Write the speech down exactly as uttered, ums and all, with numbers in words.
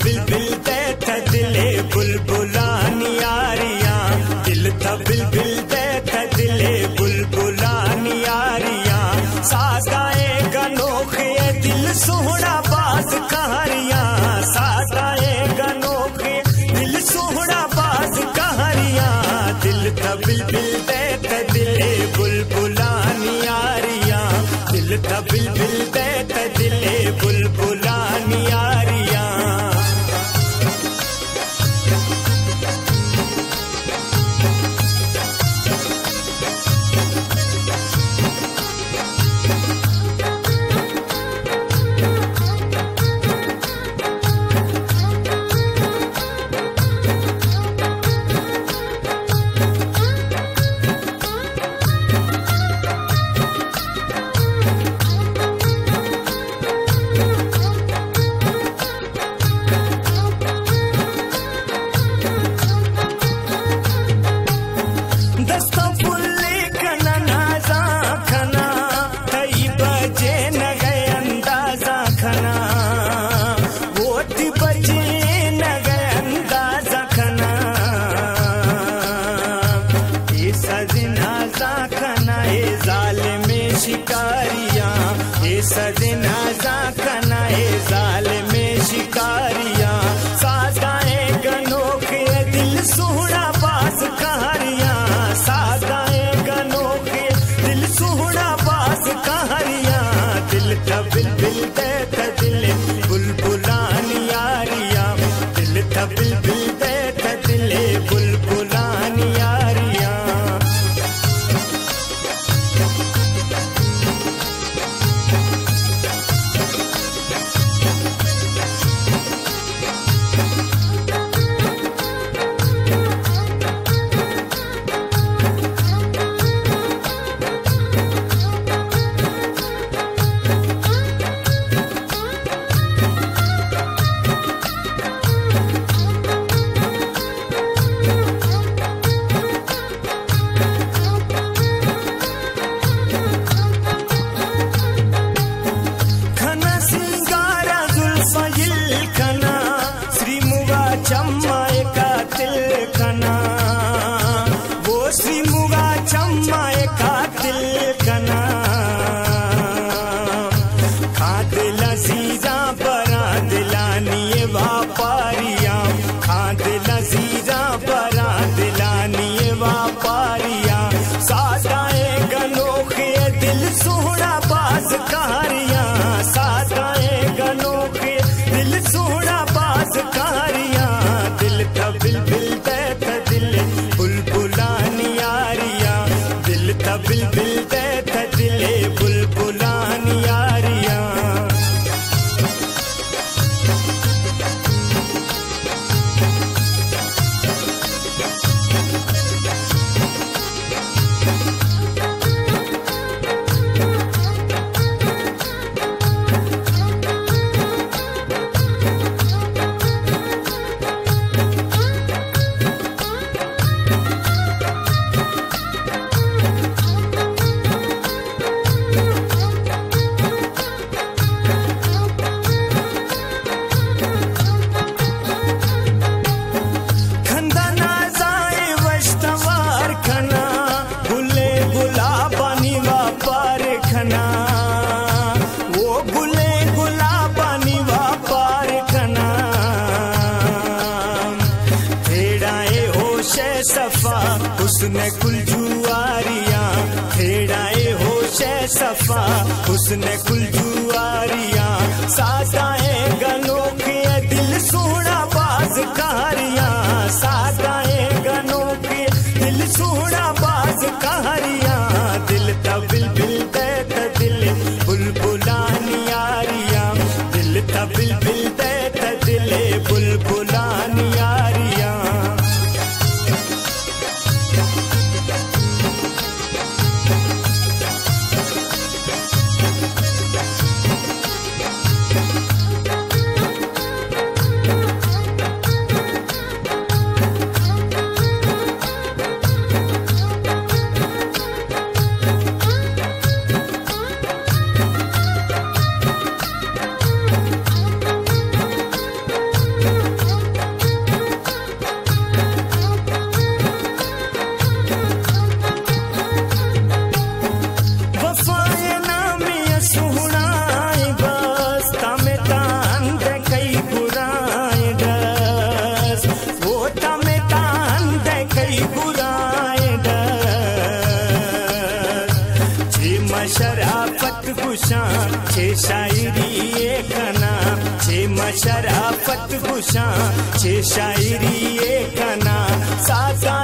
बिलबिल दे थ दिले बुलबुलानी यारियां, दिल था बिलबिल दे थ दिले बुलबुलानी यारियां, सादाए गनोखे दिल सोहना बाज कहारियां, सादाए गनोखे दिल सोहना बाज कहारियां, दिल था बिलबिल दे थ दिले बुलबुलानी यारियां, दिल था बिलबिल दे थ दिले बुलबुलानी यारियां। शिकारियां ये सजना जाखना ए जाल में शिकारियां, सादाए गनोखे दिल सोहना बास कहारियां, सादाए गनोखे दिल सोहना बास कहारियां, दिल था बिलबिल दे थ दिले बुलबुलानी यारियां, दिल था बिलबिल दे थ दिले बुलबुलानी यारियां। चम्माए का तिल खना वो श्री मुगा चम्माए का तिल खना, खाद लजीजा बरा दिलानी वापारियां, खाद लजीजा बरा दिलानी वापारियां, सादाए गनोखे दिल सोहना बाज कहारियां, सादाए गनोखे दिल सोहना बाज कहारियां, दिल था बिलबिल दे थ दिले बुलबुलानी यारियां, दिल था बिलबिल दे थ दिले बुलबुलानी यारियां। वो गुले गुलाबानी वापार खना, थेड़ाए होशे सफा उसने कुलजुआरियां, थेड़ाए होशे सफा उसने कुलजुआरियां, सादाए गनोखे दिल सोहना बाज कहारियां, सादाए गनोखे दिल सोहना बाज कहारियां, दिल था बिलबिल दे थ दिले बुलबुलानी यारियां, दिल था बिलबिल दे थ दिले बुलबुलानी यारियां। शराफत गुशा छे शायरी एक ना छे शराफत गुशा छे शायरी एक ना सादा